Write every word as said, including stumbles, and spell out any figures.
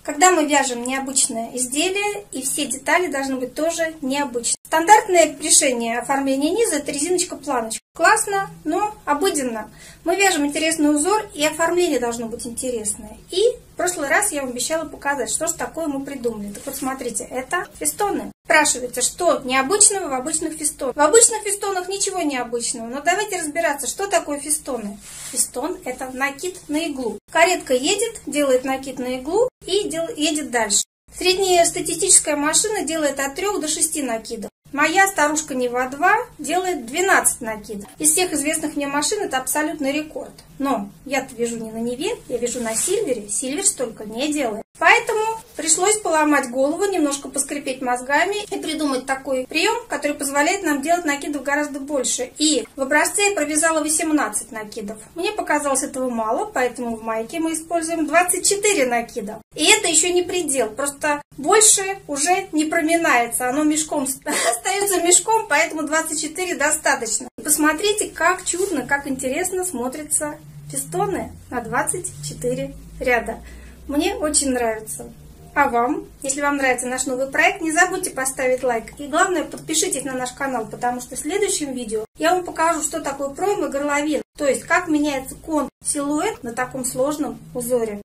Когда мы вяжем необычное изделие, и все детали должны быть тоже необычные. Стандартное решение оформления низа – это резиночка-планочка. Классно, но обыденно. Мы вяжем интересный узор, и оформление должно быть интересное. И в прошлый раз я вам обещала показать, что же такое мы придумали. Так вот, смотрите, это фестоны. Спрашивается, что необычного в обычных фестонах. В обычных фестонах ничего необычного, но давайте разбираться, что такое фестоны. Фестон – это накид на иглу. Каретка едет, делает накид на иглу и едет дальше. Среднестатистическая машина делает от трёх до шести накидов. Моя старушка Нева два делает двенадцать накидов. Из всех известных мне машин это абсолютный рекорд. Но я-то вяжу не на Неве, я вяжу на Сильвере. Сильвер столько не делает. Поэтому пришлось поломать голову, немножко поскрипеть мозгами и придумать такой прием, который позволяет нам делать накидов гораздо больше. И в образце я провязала восемнадцать накидов. Мне показалось этого мало, поэтому в майке мы используем двадцать четыре накида. И это еще не предел, просто больше уже не проминается, оно мешком остается мешком, поэтому двадцать четыре достаточно. Посмотрите, как чудно, как интересно смотрятся фестоны на двадцать четыре ряда. Мне очень нравится. А вам? Если вам нравится наш новый проект, не забудьте поставить лайк. И главное, подпишитесь на наш канал, потому что в следующем видео я вам покажу, что такое пройма и горловина. То есть, как меняется контур, силуэт на таком сложном узоре.